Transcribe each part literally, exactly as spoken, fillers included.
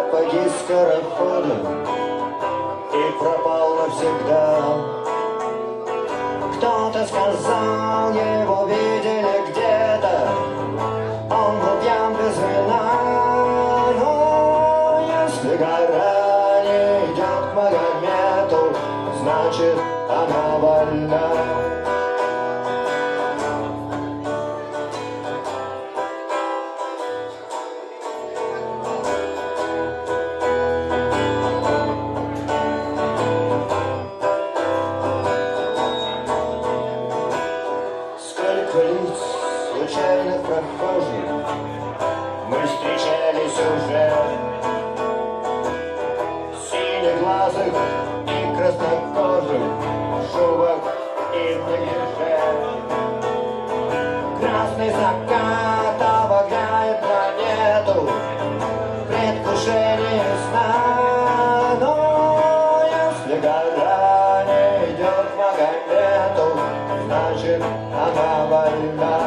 сапоги скорохода и пропал навсегда. Кто-то сказал, его видели где-то, он был пьян без вина. Но если гора не идет к Магомету, значит она больна. Случайных прохожих мы встречались уже, синеглазых и краснокожих, шубок и в неглиже. Красный закат обогряет планету, предвкушение сна. Но если гора не идет к Магомету, значит она больна.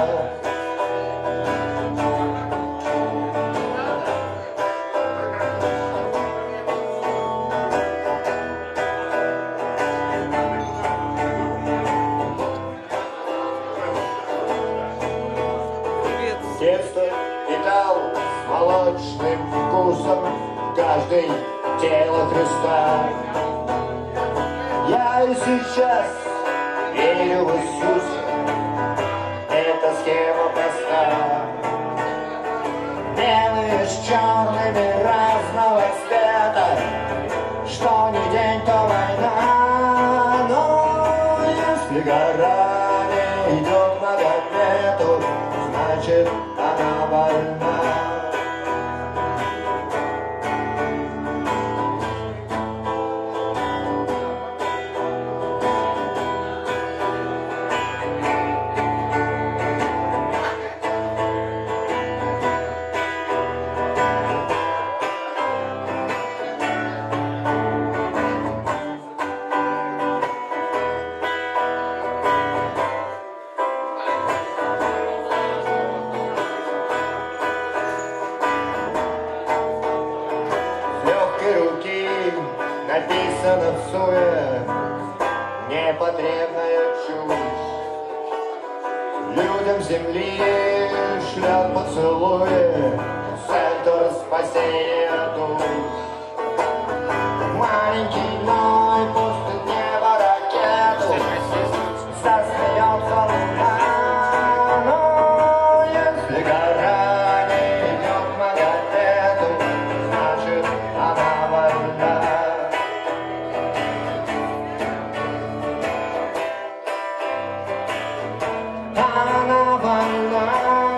Детство питал с молочным вкусом каждый тело Христа. Я и сейчас верю в Иисуса, эта схема проста. Белые с черными разного цвета, что ни день, то война. Но если гора не идет к Магомету, значит она больна. Руки написано в суе непотребная чушь. Людям земли шлет поцелуи центр спасения душ. Маленький мой пустит небо ракету, засмеется луна. Но если гора не идет к Магомету, значит она больна. Она больна.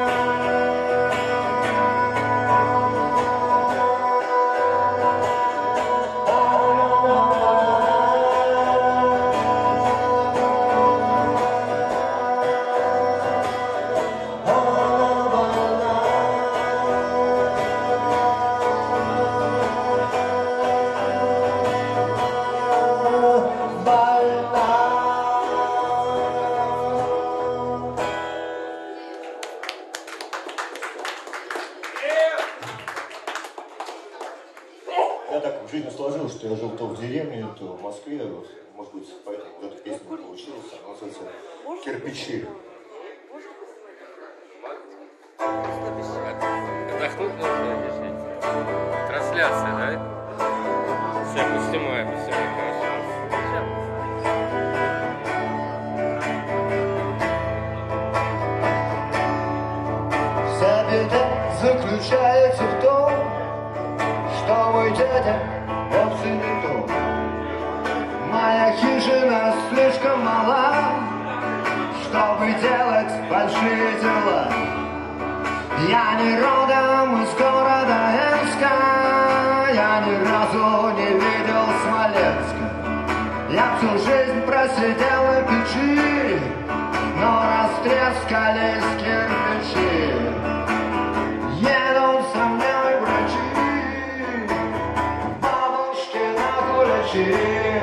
Я так в жизни сложилось, что я жил то в деревне, то в Москве. Вот, может быть, поэтому вот эта песня получилась. Она называется «Кирпичи». Отдохнуть нужно, держите. Трансляция, да? Все, мы снимаем, все, хорошо. Вся беда заключается в том, что мой дядя вовсе не тот. Моя хижина слишком мала, чтобы делать большие дела. Я не родом из города Энска, я ни разу не видел Смоленска. Я всю жизнь просидел на печи, но растрескались кирпичи. Едут со мной врачи, бабушки на куличи.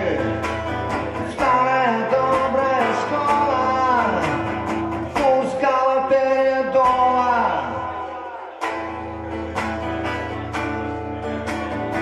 Старая добрая школа пускала передола.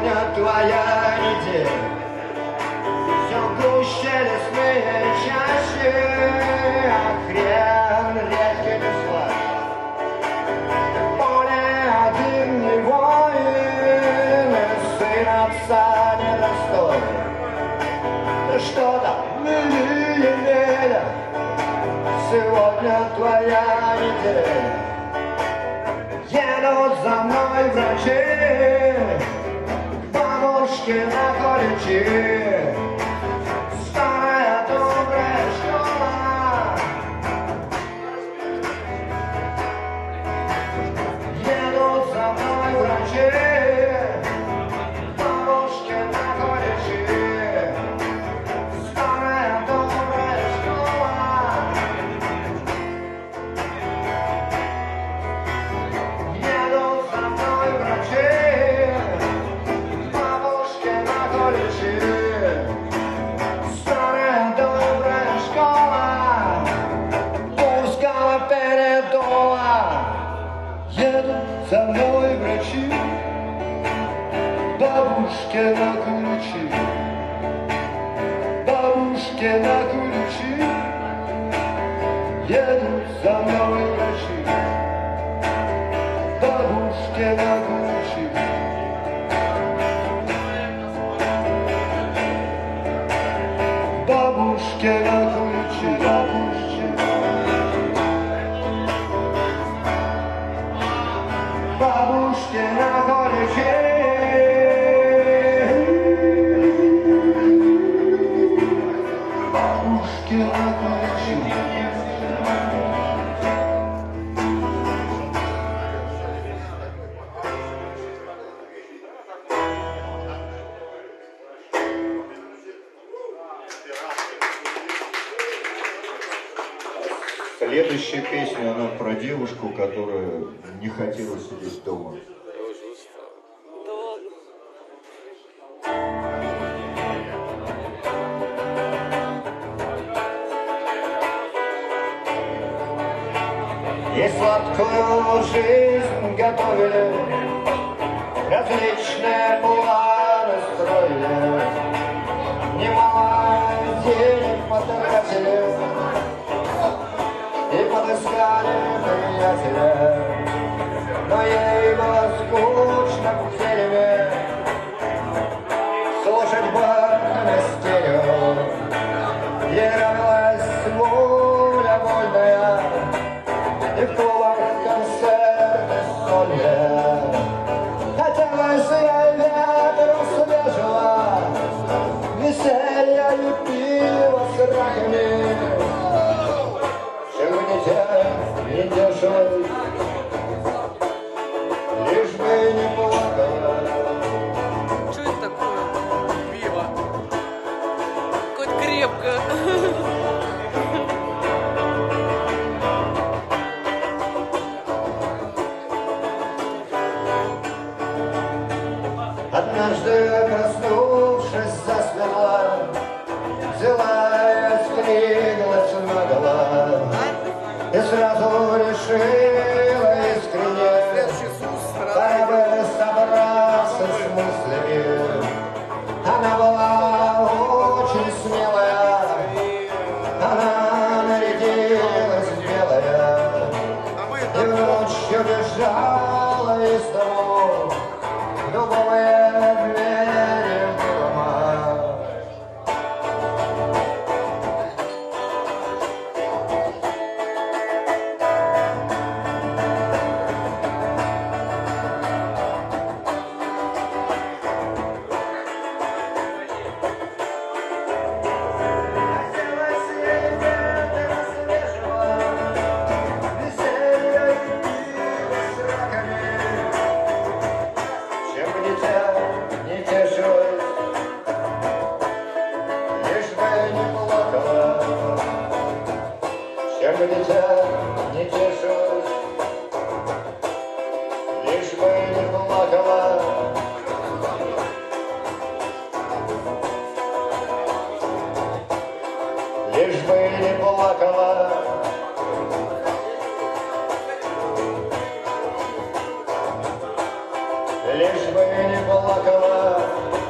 Сегодня твоя неделя, все гуще лесные чаще, а хрен редкий не слышь. Поле один не воин, и сын отца недостоин. Ты что там, мили меда, сегодня твоя неделя. Едут за мной врачи, бабушки на колючи, старая добрая школа. Едут за мной врачи, бабушки на колючи, старая добрая школа. Едут за мной врачи, бабушки на колючи, старая добрая школа, пускала передола. Едут за мной врачи, бабушки на колючи, бабушки на колючи. Едут за мной врачи, бабушки на колючи. Бабушки на колючи, бабушки. Бабушки на колючи. Бабушки на колючи. Следующая песня, она про девушку, которая не хотела сидеть дома. Я уже устал. Да ладно. И сладкую жизнь готовили, различные планы строили, немало денег потратили и подыскали приятеля. Но ей было скучно в дереве слушать бархатное стерео. Ей нравилась воля вольная и в клубах концерты сольные. Хотелось ей ветру свежего, веселья и пива с раками. Не дешевый, лишь бы не плакала. Что это такое? Пиво. Какое-то крепкое. Однажды, проснувшись засвела, взяла я стриглась наголо и сразу решила искренне, пора бы собраться с мыслями. Она была очень смелая, она нарядилась в белое и ночью бежала из дому в дубовые двери дома. Чем бы не лишь бы не плакала.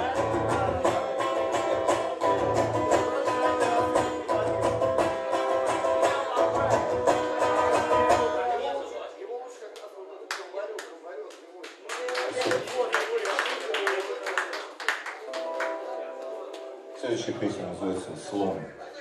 Следующая песня называется «Слон».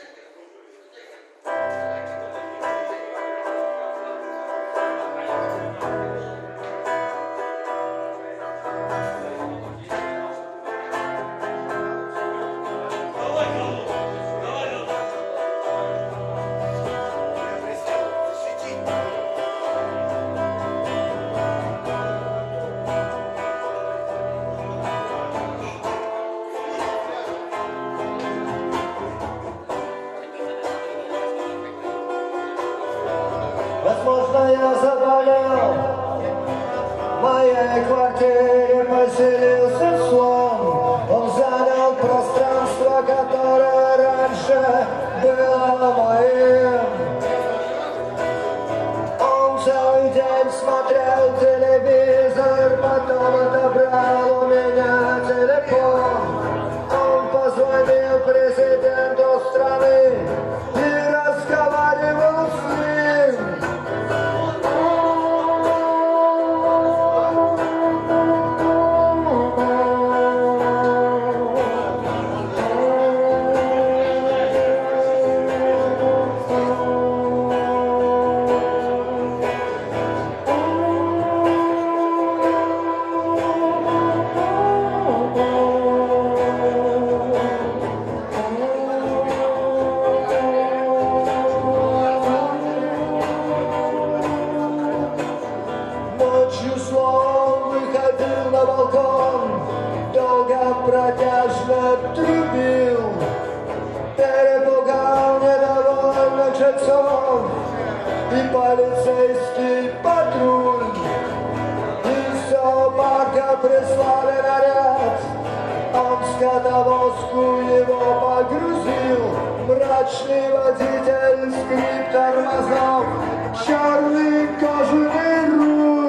Возможно, я заболел, в моей квартире поселился слон. Он занял пространство, которое раньше было моим. Он целый день смотрел телевизор, потом отобрал у меня телефон. Он позвонил президенту страны и разговаривал с ним. Протяжно трубил, перепугал недовольных жильцов и полицейский патруль. Из зоопарка прислали наряд, он в скотовозку его погрузил. Мрачный водитель, скрип тормозов, черный кожаный руль.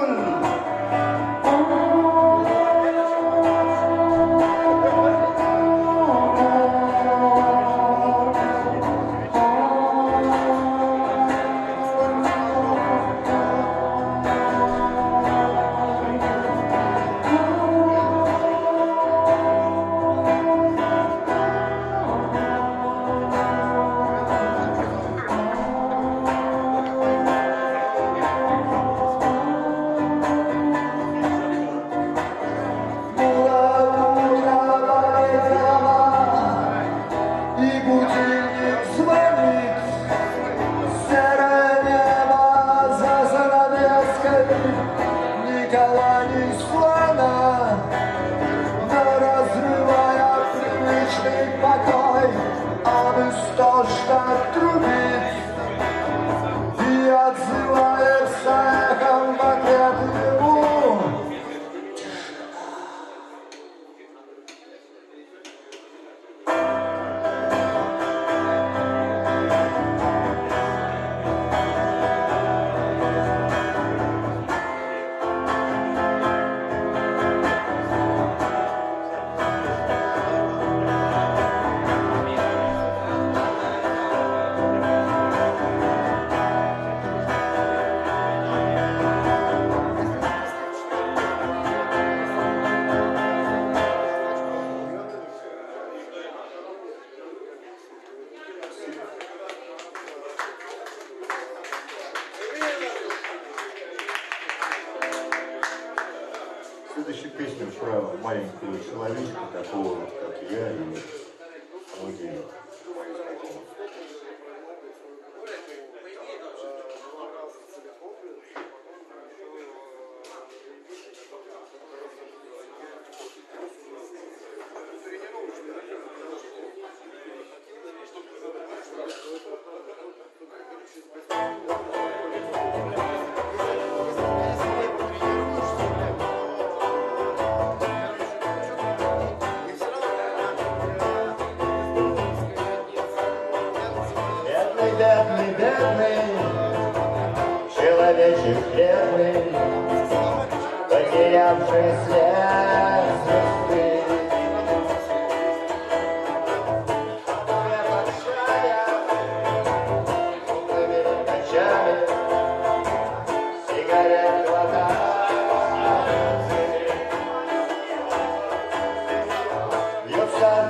Следующая песня про маленького человечка, такого, как я и многие мои знакомые.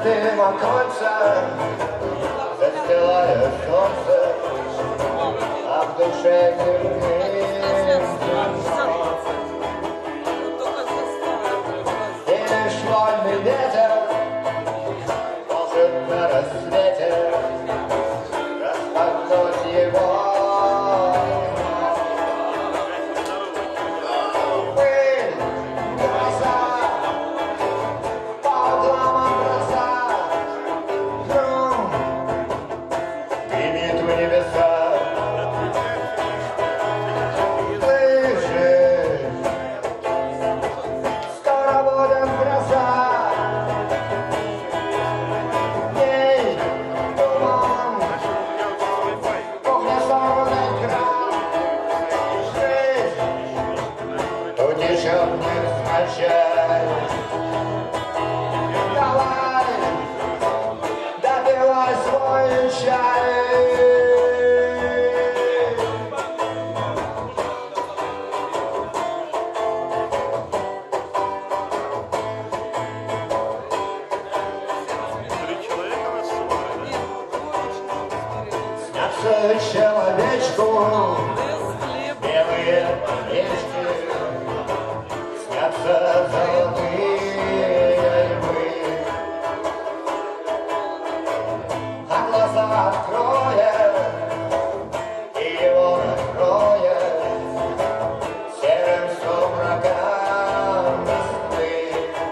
дым оконца, застилая солнце, а в душе кирпич. И лишь вольный ветер может на рассвете распахнуть его. Давай, допивай свой чай. Снятся человечку белые речки, снятся золотые львы, а глаза откроет и его накроет серым сумраком Москвы.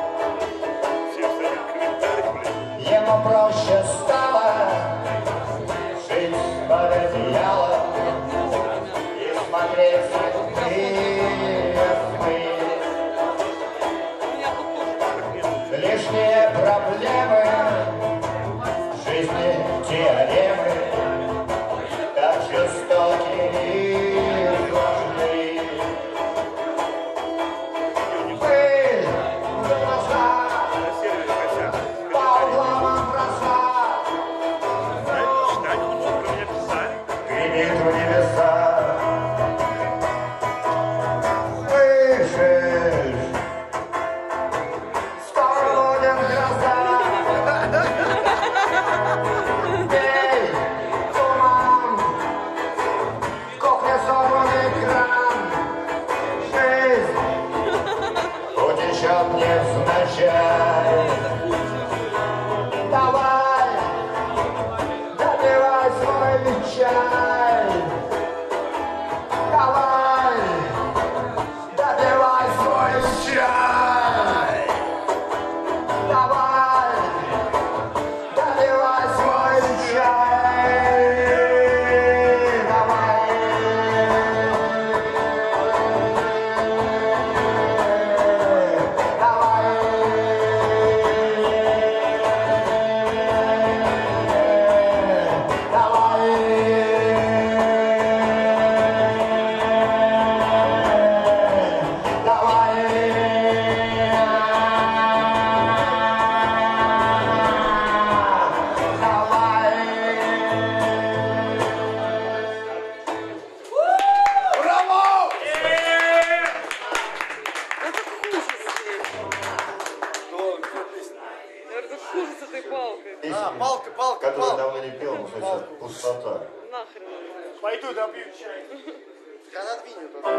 Ему проще стало жить под одеялом и смотреть лишние проблемы жизни, теоремы, так жестоки и сложны. Пыль в глаза, по углам броса, гремит в небеса. Давай, допивай свой чай. Давай, допивай свой чай. Давай, допивай свой чай. Давай. А, палка, палка, которую палка. давно не пел, называется «Пустота». Нахрен. Пойду допью чай. Когда двинет он.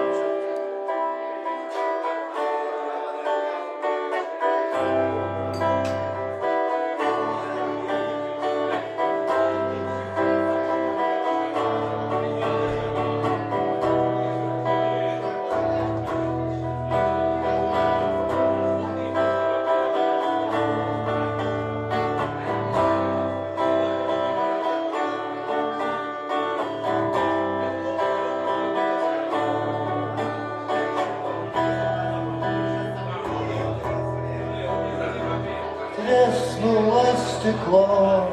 Треснуло стекло,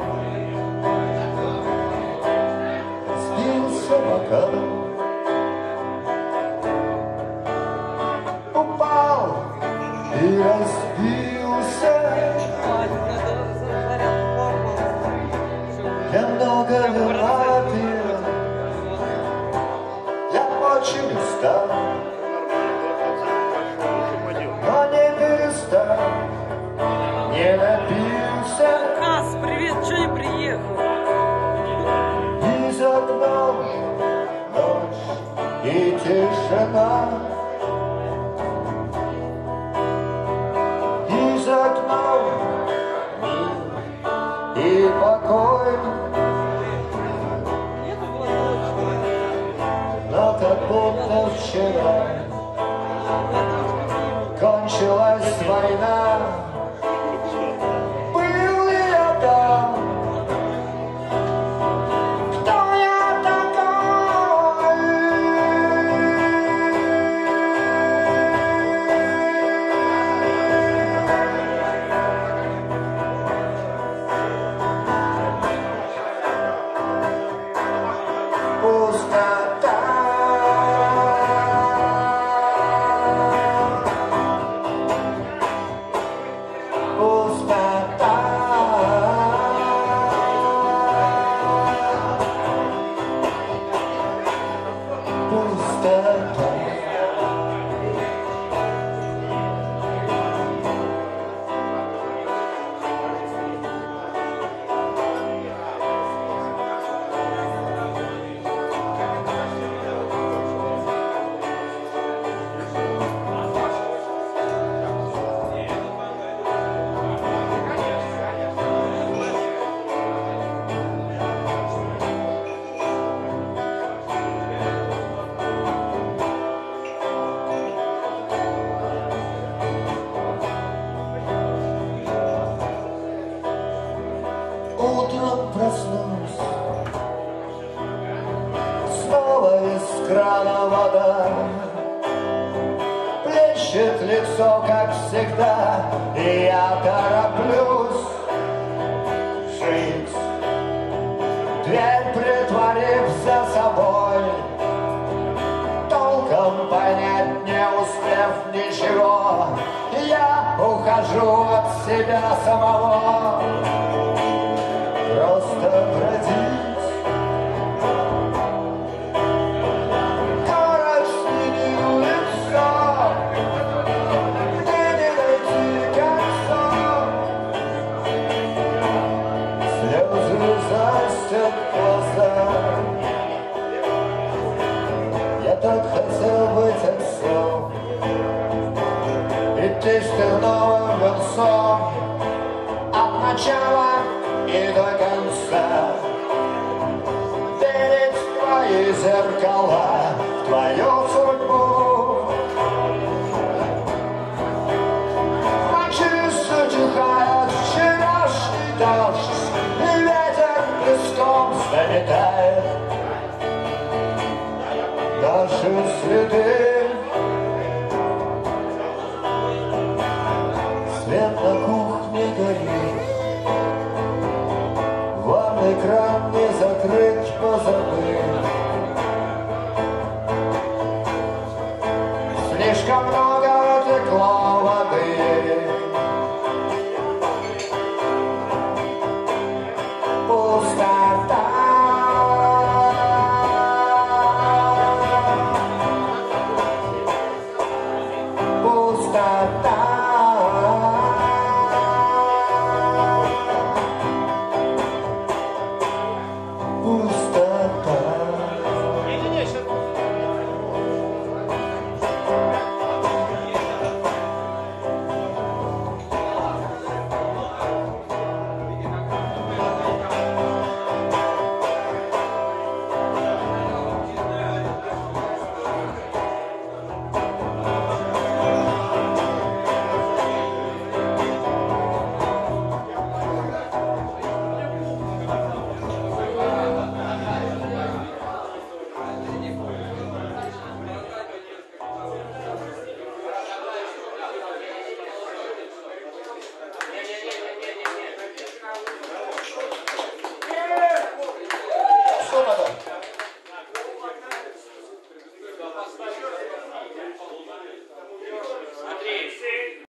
сбился бокал, упал и разбился. Я много вина пил, я очень устал, но не перестал, не напился. тишина, и за окном мир и покой, но как будто вчера кончилась война. Был ли я там? Кто я такой? Пустота. Утром проснусь, снова из крана вода, плещет лицо, как всегда, и я тороплюсь жить, дверь притворив за собой, толком понять не успев ничего, я ухожу от себя самого. Просто бродить, город сменил лицо, мне не найти конца, слезы застят глаза. Я так хотел быть отцом, идти с терновым венцом от начала и до конца, верить в твои зеркала, в твою судьбу. В ночи затихает вчерашний дождь, и ветер песком заметает наши следы.